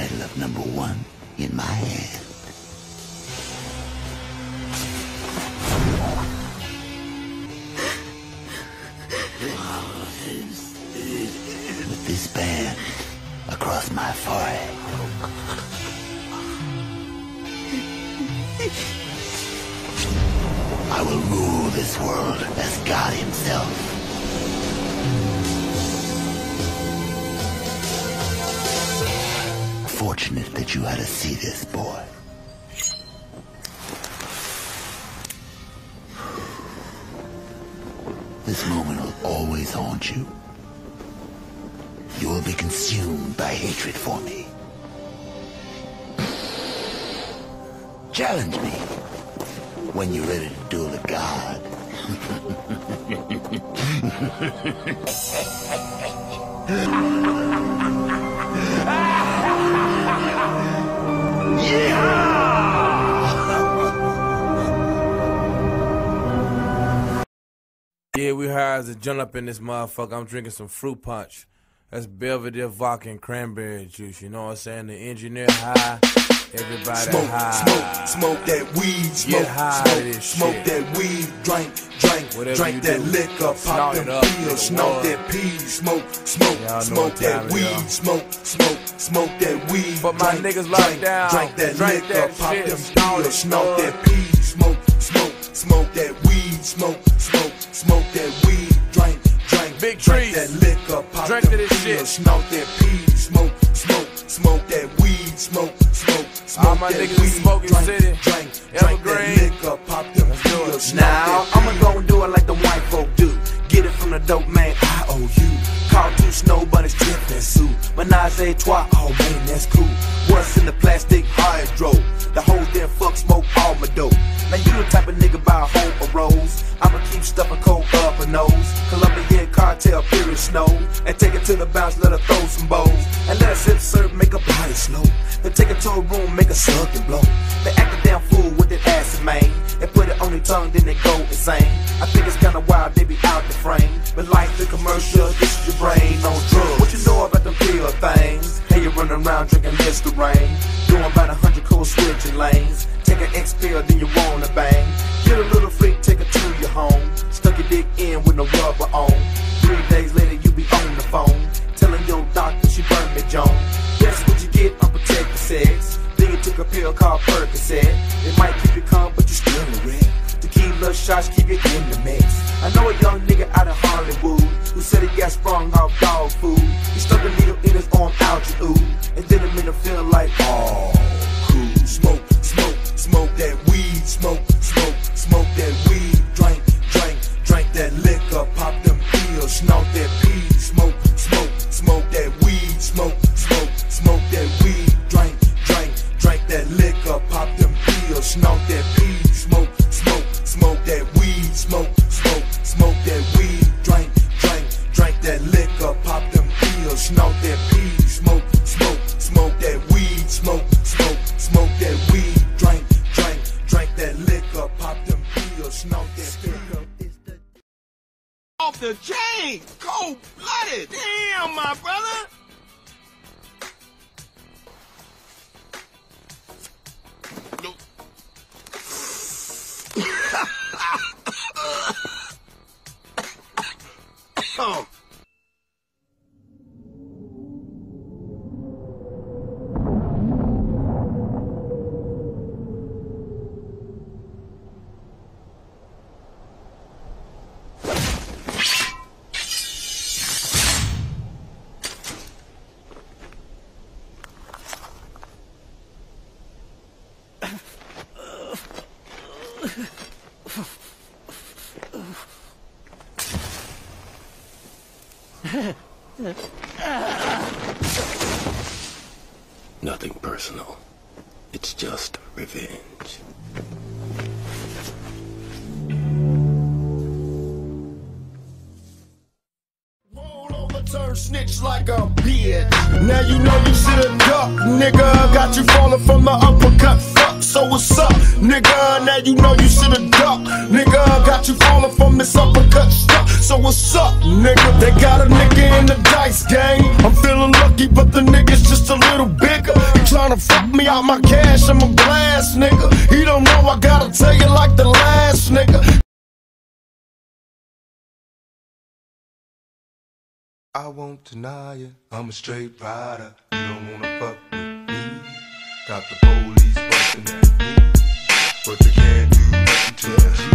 title of #1 in my hand. With this band across my forehead, I will rule this world as God himself. Fortunate that you had to see this, boy. This moment will always haunt you. You will be consumed by hatred for me. Challenge me when you're ready to duel a god. Yeah, we hired to jump up in this motherfucker. I'm drinking some fruit punch. That's Belvedere vodka and cranberry juice, you know what I'm saying? The engineer high, everybody smoke, high. Smoke that weed, Get high to this smoke shit. that weed, drink that do, liquor, pop them pills, snort that pee, smoke that weed, smoke that weed. But my niggas locked down, drink that liquor, pop shit, them pills, snort that pee, smoke that weed, smoke that weed, drink Big trees, that liquor, pop drink them to this shit. pills, snort that pee, smoke that weed, smoke all my that niggas in weed, Smoking City, drink Evergreen. that liquor, pop them pills, Now, I'ma go and do it like the white folk do. Get it from the dope man, I-O-U. Call 2 snow bunnies, drip and suit. Menage a trois, oh man, that's cool. What's in the plastic hydro? The whole damn fuck smoke all my dope. Now you the type of nigga buy a whole of rose. I'ma keep stuffing coke up her nose. Colombian cartel, period snow. And take it to the bounce, let her throw some bowls. And let her sip, serve, make her body slow. Then take it to a room, make her suck and blow. They act a damn fool with that acid, man. They put it on their tongue, then they go insane. I think it's kinda wild, they be out the frame. But like the commercial, this is your brain on drugs. What you know about them pill things? Hey, you running around drinking Listerine. Doing about 100 cool switching lanes. Take an X-pill, then you wanna bang. Get a little freak, take her to your home. Stuck your dick in with no rubber on. 3 days later, you be on the phone. Telling your doctor she burned me, Joan. That's what you get, unprotected sex. Then you took a pill called Percocet. It might keep you calm, but you still a wreck. Tequila shots keep you in the mix. I know a young nigga out of Hollywood who said he got sprung off dog food. He stuck a needle in his arm, out your ooh, and then it made him feel like, oh, cool. Smoke that weed, smoke that weed, drink that liquor, pop them pills, snort that pee, smoke that weed, smoke that weed, drink that liquor, pop them pills, snort that pee, smoke that weed, smoke that weed, drink that liquor, pop them pills, snort that pee, smoke that weed, smoke that weed, drink that liquor, pop them pills, snort that pee. Off the chain, cold-blooded. Damn, my brother. Oh. Nothing personal. It's just revenge. Turn snitch like a bitch. Now you know you should've ducked, nigga. Got you falling from the uppercut, fuck. So what's up, nigga? Now you know you should've ducked, nigga. Got you falling from this uppercut stuff. So what's up, nigga? They got a nigga in the dice game. I'm feeling lucky, but the nigga's just a little bigger. tryna fuck me out my cash and my blast, nigga. He don't know I gotta tell you like the last nigga. I won't deny it, I'm a straight rider. You don't wanna fuck with me. Got the police bustin' at me, but they can't do nothing to the G.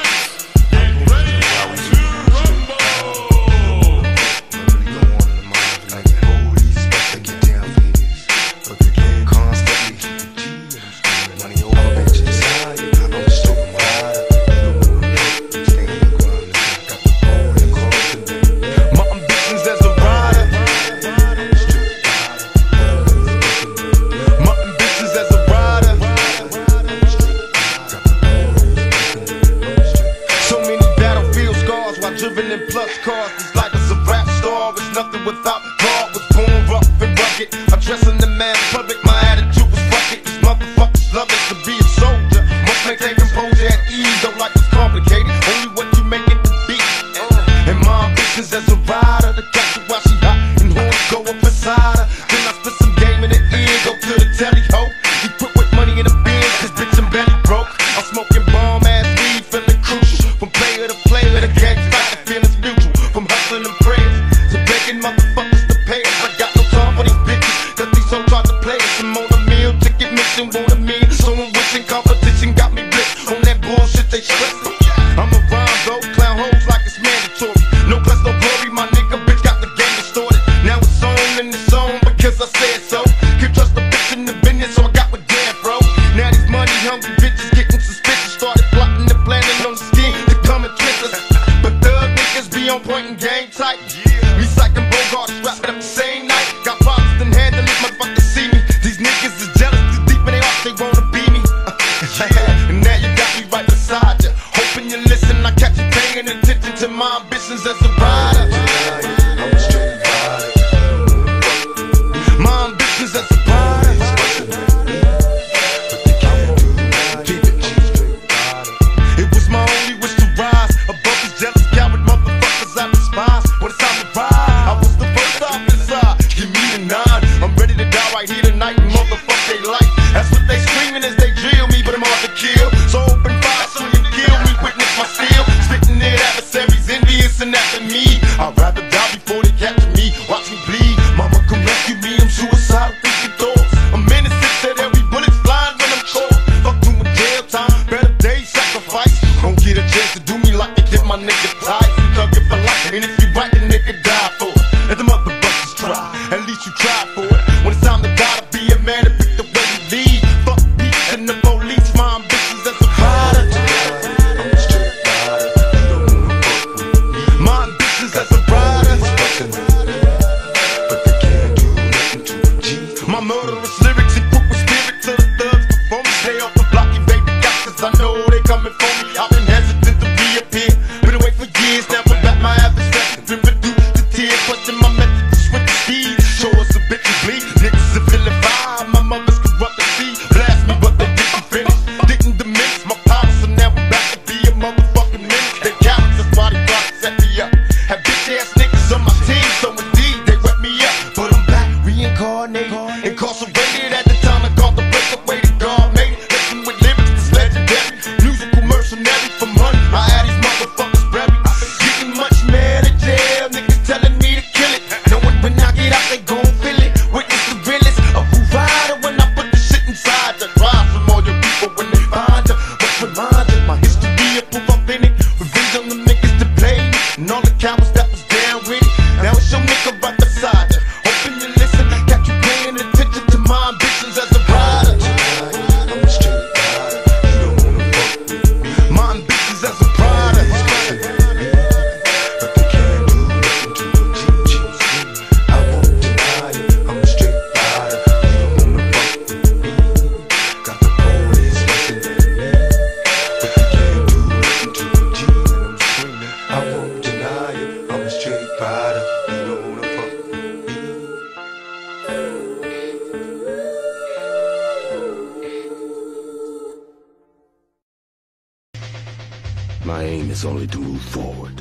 My aim is only to move forward.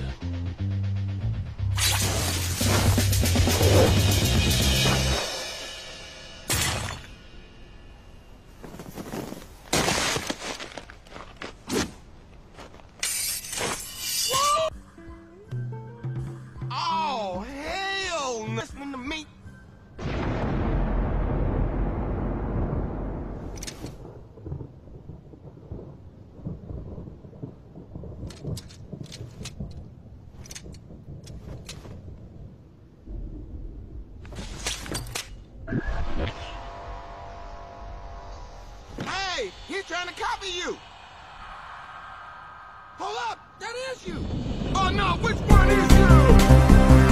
Hey, he's trying to copy you. Hold up, that is you. Oh no, which one is you?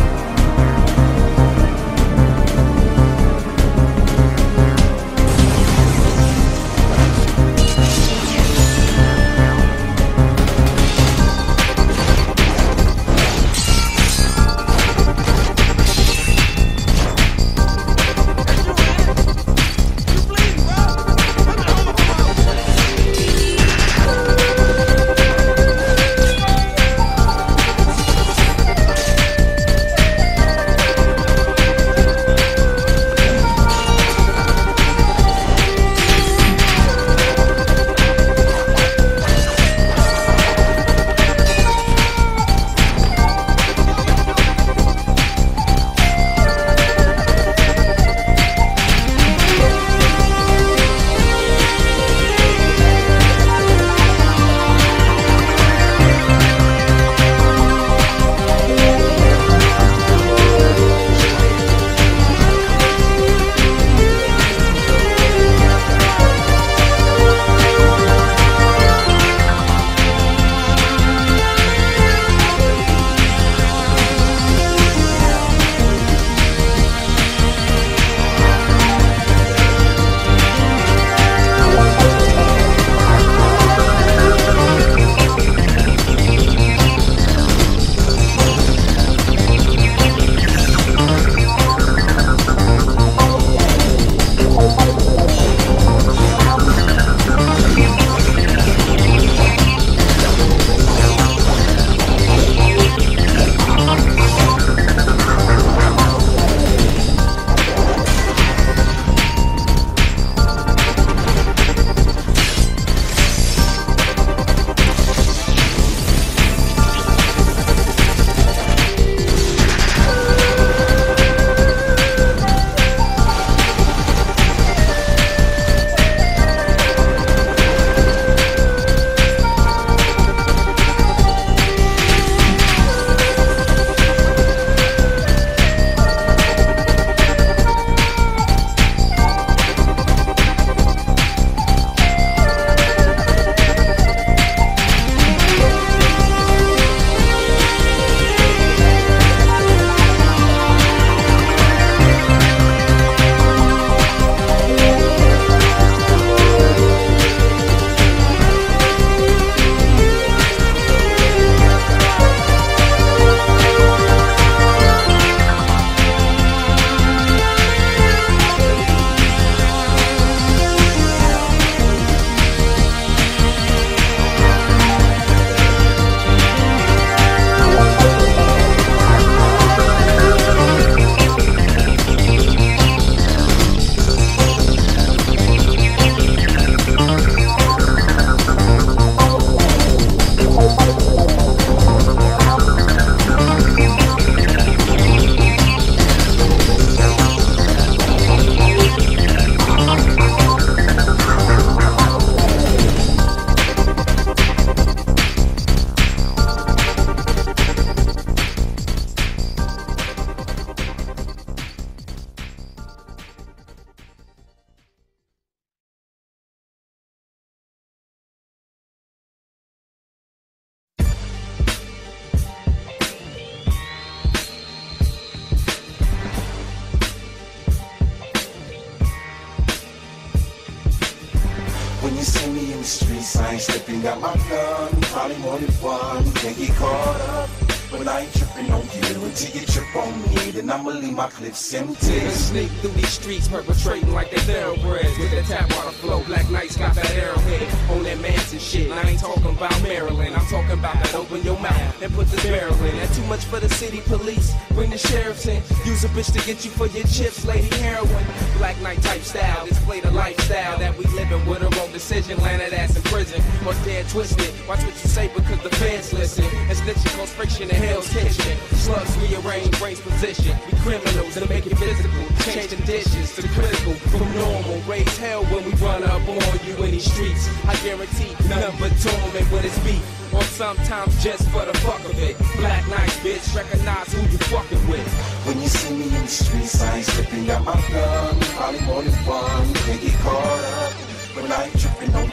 When you see me in the streets, I ain't slipping, got my gun, probably more than one. Can't get caught up, but I ain't tripping on you. Until you trip on me, then I'ma leave my clips empty. Sneak through these streets, perpetrating like they thoroughbreds. With that tap water flow, Black Knights got that arrowhead on that Manson shit. I ain't talking about Maryland, I'm talking about that open your mouth and put this barrel in. That's too much for the city police, bring the sheriffs in. Use a bitch to get you for your chips, lady heroin. Black Knight type style, display the lifestyle that we living with a wrong decision. Landed ass in prison, or dead twisted. Watch what you say because the feds listen. And snitching cause friction in Hell's Kitchen. Slugs rearrange brain's position. We criminals and make it physical. Changing dishes to critical from normal. Raise hell when we run up on you in these streets. I guarantee nothing but torment when it's beef. Or sometimes just for the fuck of it. Black Knights, bitch, recognize who you fucking with. When you see me in the streets, I ain't slipping, got my gun, probably more than one. Can't get caught up, but I ain't tripping on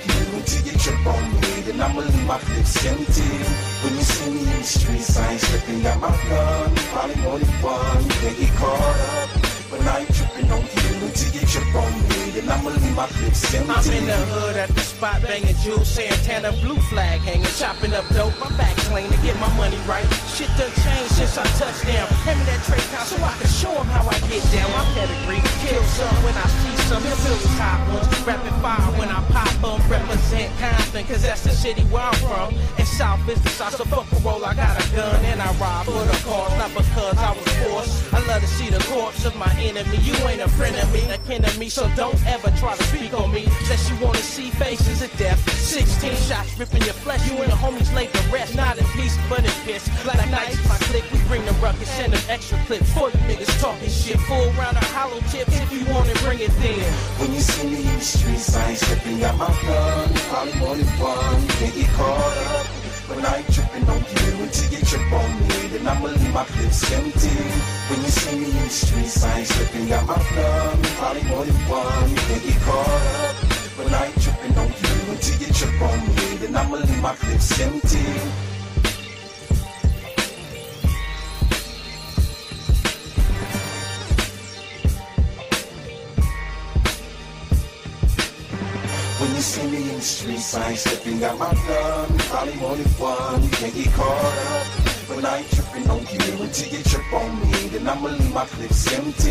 leave my clips empty. When you see me in the streets, I ain't slipping, got my gun. Probably more than one, you can't get caught up. But I ain't tripping on you until you trip on me. Then I'ma leave my clips empty. I'm in the hood at the spot, banging jewels, Santana, blue flag hanging, chopping up dope. My back clean to get my money right. Shit done changed since I touched down. Hand me that tray count so I can show them how I get down. My pedigree, kill some when I see some. The bills hot ones, rapid fire when I pop them. Represent Compton, cause that's the city where I'm from. And South is the South, so fuck a roll, I got a gun. And I rob for the cause, not because I was forced. I love to see the corpse of my enemy. You ain't a friend of me, akin to me, so don't ever try to speak on me unless you wanna see faces of death. 16 shots ripping your flesh, you and your homies laid the rest. Not in peace, but in piss. Like nights, my clique, we bring the ruckus, send them extra clips for you niggas talking shit. Full round of hollow tips if you wanna bring it then. When you see me in the streets, I ain't slipping, got my gun. Probably more than one, you can't get caught up. But I ain't tripping on you until you trip on me. Then I'ma leave my clips empty. When you see me in the streets, I ain't slipping, got my gun. Probably more than one, you can't get caught up. But I ain't tripping on you until you trip on me. Then I'ma leave my clips empty. When you see me in the streets, I ain't slipping, got my gun. Probably more than one, you can't get caught up. But I ain't tripping on you until you trip on me. Then I'ma leave my clips empty.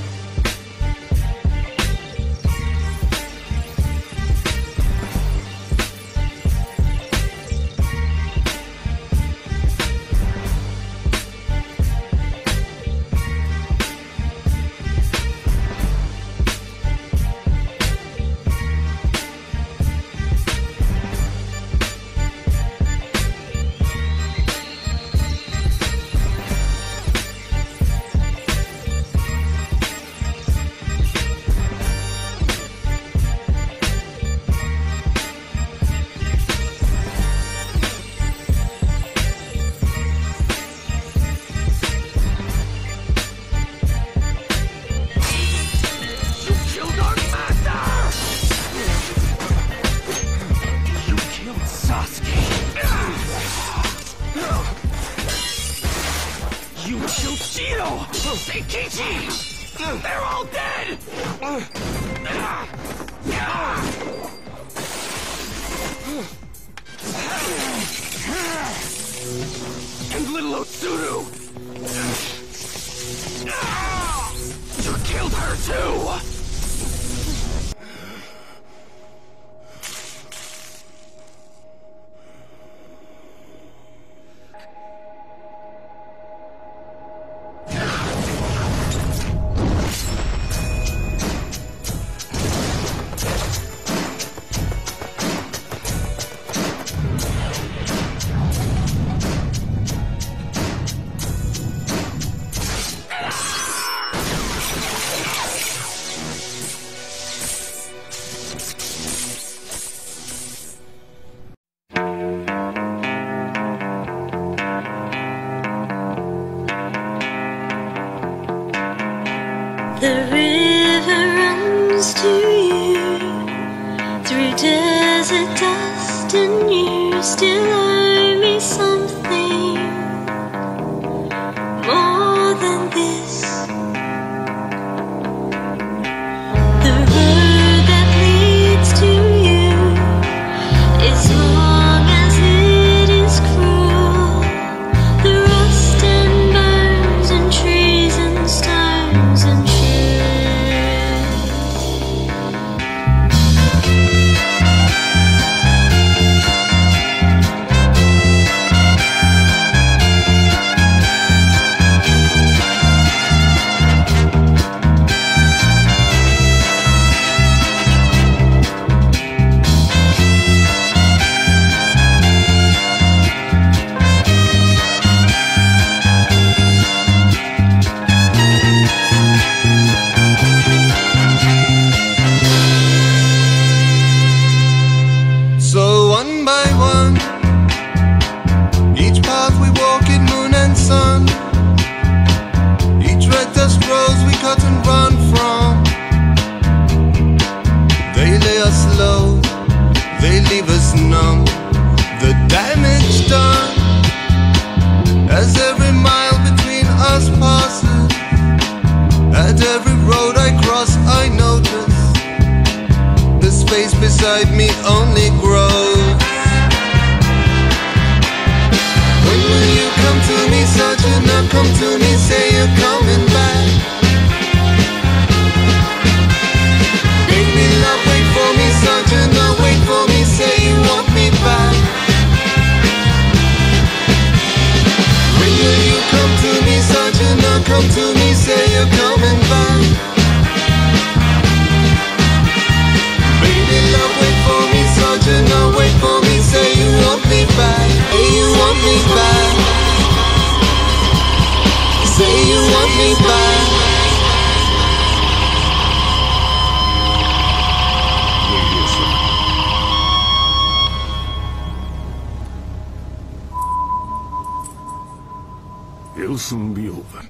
They're all dead! And little Otsuru! You killed her too! The river runs to you through desert dust, and you still owe me something more than this. The road that leads to you is long as it is cruel. The rust and bones and trees and stones and trees beside me only grow. When will you come to me, Sergeant? Now come to me, say you're coming back. Baby love, wait for me, Sergeant. Now wait for me, say you want me back. When will you come to me, Sergeant? Now come to me, say you're coming back. Baby love, wait for me, Sergeant. Now wait for me, say you want me back. Say you want me back. Say you want me back. It'll soon be over.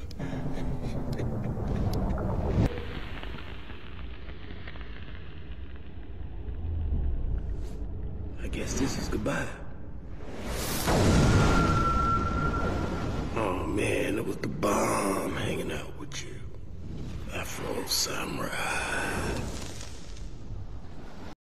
I guess this is goodbye. Oh man, it was the bomb hanging out with you. Afro Samurai.